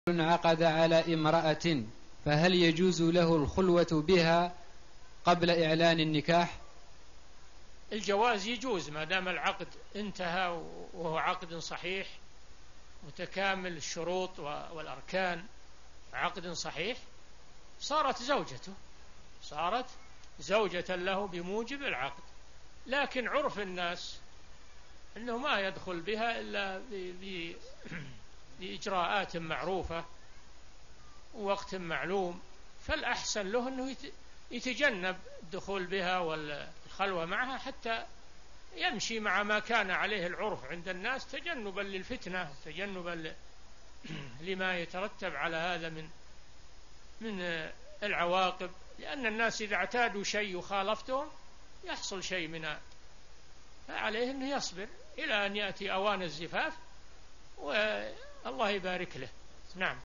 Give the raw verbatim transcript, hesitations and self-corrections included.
عقد على امرأة فهل يجوز له الخلوة بها قبل إعلان النكاح؟ الجواز يجوز ما دام العقد انتهى وهو عقد صحيح متكامل الشروط والأركان، عقد صحيح، صارت زوجته صارت زوجة له بموجب العقد. لكن عرف الناس أنه ما يدخل بها إلا بإجراءات معروفة ووقت معلوم، فالأحسن له أنه يتجنب الدخول بها والخلوة معها حتى يمشي مع ما كان عليه العرف عند الناس، تجنبا للفتنة، تجنبا لما يترتب على هذا من من العواقب، لأن الناس إذا اعتادوا شيء وخالفتهم يحصل شيء منها، فعليه أنه يصبر إلى أن يأتي أوان الزفاف والله يبارك له. نعم.